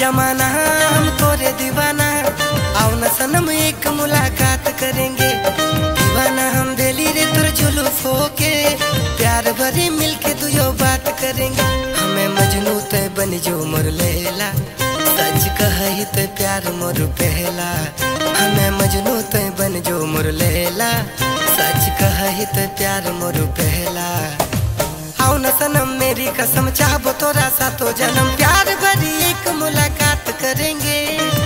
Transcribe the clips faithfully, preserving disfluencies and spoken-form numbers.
जमाना हम तोरे दीवाना, आओ न सनम एक मुलाकात करेंगे। दीवाना हम दिली रे तुर जुलूफ होके, प्यार भरी मिलके दुयो बात करेंगे। हमें मजनू ते बन जो मोर लैला, सच कही तो प्यार मोर पहला। हमें मजनू ते बन जो मोर लैला, सच कही तो प्यार मोर पहला। आओ न सनम मेरी कसम, चाहबो तोरा सा तो जन्म, प्यार भरी एक मुलाकात करेंगे।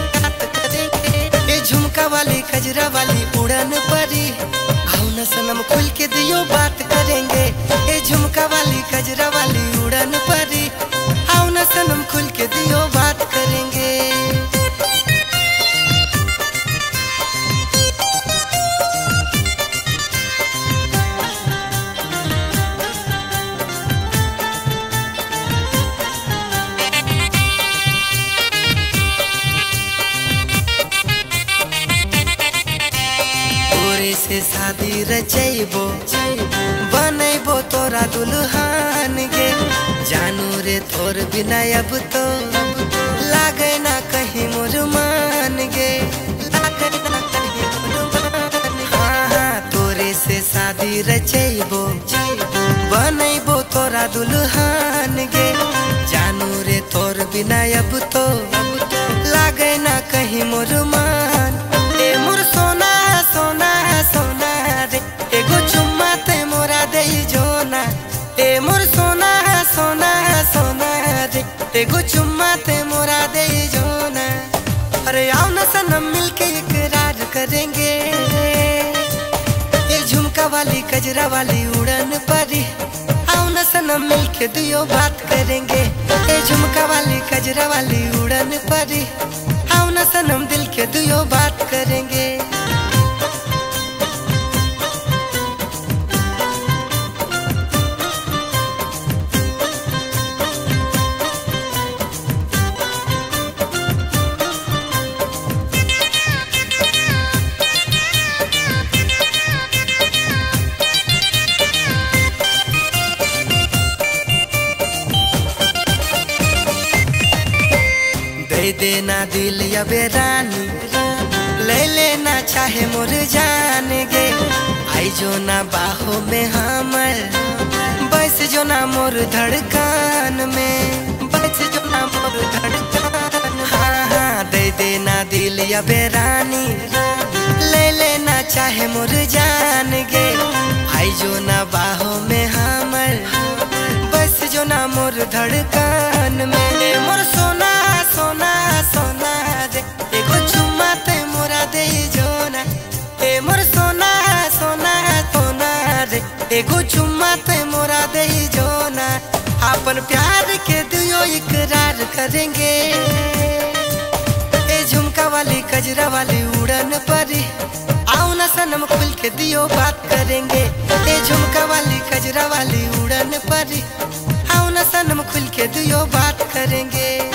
ये झुमका वाली खजरा वाली उड़न परी, आओ न सनम खुल के दियो बात करेंगे। ये झुमका वाली खजरा वाली उड़न परी, आओ न सनम खुल के दियो बात करेंगे। से शादी रचैबो बनैबो तोरा दुल्हन गे, जानू रे तोर बिना अब तो लागे ना कहीं मोर मान गे। हाँ हाँ तोरे से शादी रचैबो बनैबो तोरा दुल्हन गे, जानू रे तोर बिना अब तो लागे ना कहीं मोर मान। ए मोर सोना सोना सोना रे, एगो चुम्मा ते मोरा दे जोना। ए मोर सोना सोना सोना रे, एगो चुम्मा ते मोरा दे जोना। अरे आओ न सनम मिलके इकरार करेंगे। ये झुमका वाली कजरा वाली उड़न परी, आओ न सनम मिलके दियो बात करेंगे। ये झुमका वाली कजरा वाली उड़न परी, आओ न सनम दिल के दियो बात करेंगे। दे देना दिल या बेरानी, ले लेना चाहे मोर जान गे। आई जो ना बाहों में हमर, बस जो ना मोर धड़कन में, बस जो ना मोर धड़कन। हाँ हाँ दे देना दिल या बेरानी, ले लेना चाहे मोर जान गे। आई जो ना बाहों में हमर, बस जो ना मोर धड़कन में। मोर सोना सोना सोना रे, एगो चुम्मा ते मोरा दे जोना। ए मोर सोना सोना सोना रे, एगो चुम्मा ते मोरा दे जोना। अपन प्यार के दियो इकरार करेंगे। ए झुमका वाली कजरा वाली उड़न परी, आओ न सनम खुल के दियो बात करेंगे। ए झुमका वाली कजरा वाली उड़न परी, आओ न सनम खुल के दियो बात करेंगे।